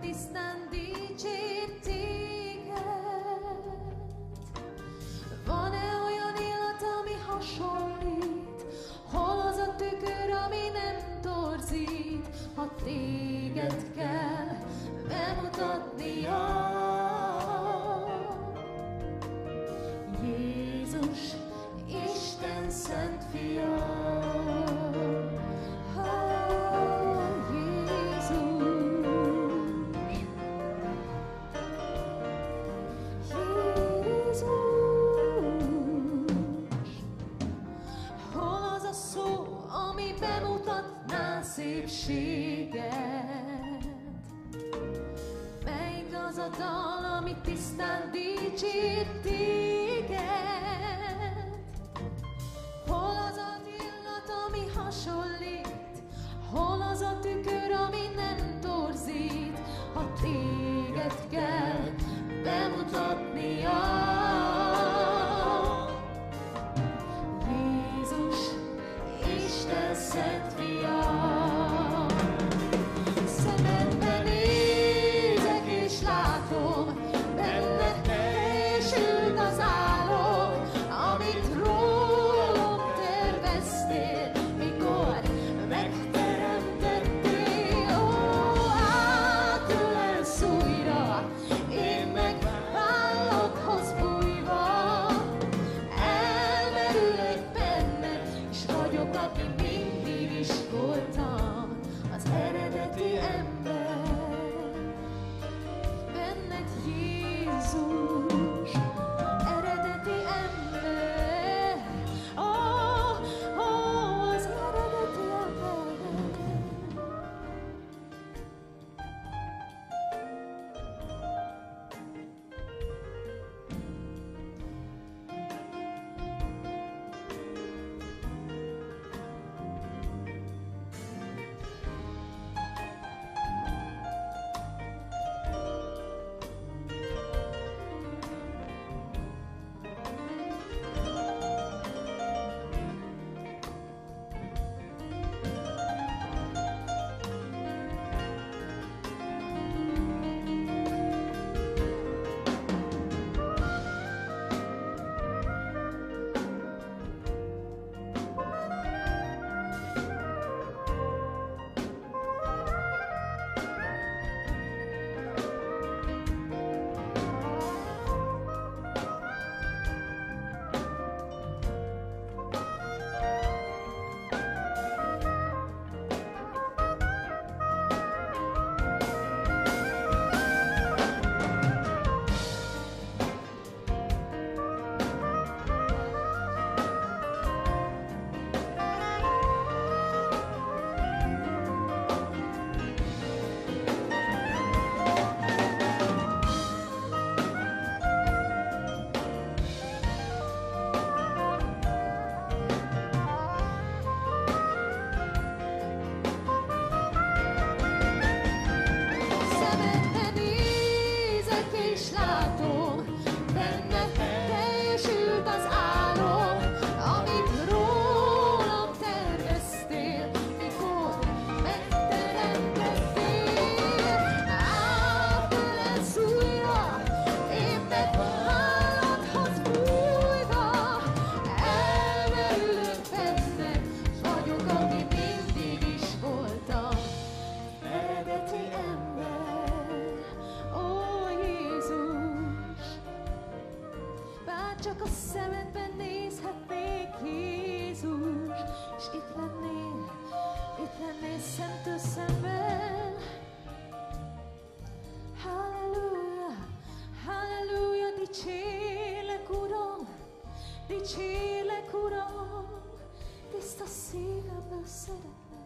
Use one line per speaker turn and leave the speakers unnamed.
tisztán dicsért téged. Van-e olyan illat, ami hasonlít? Hol az a tükör, ami nem torzít? Ha téged kell bemutatnia. Jézus, Isten szent fia. Szépséget. Melyik az a dal, ami tisztán dicsért téged? Hol az az illat, ami hasonlít? Hol az a tükör, ami nem torzít? Ha téged kell bemutatnia. Jézus, Isten szent fia. Csak a szemedben nézhetnék, Jézus, és itt lennél szemtől szemben. Halleluja, halleluja, dicsérlek, Uram, tiszta szívemből szeretlek.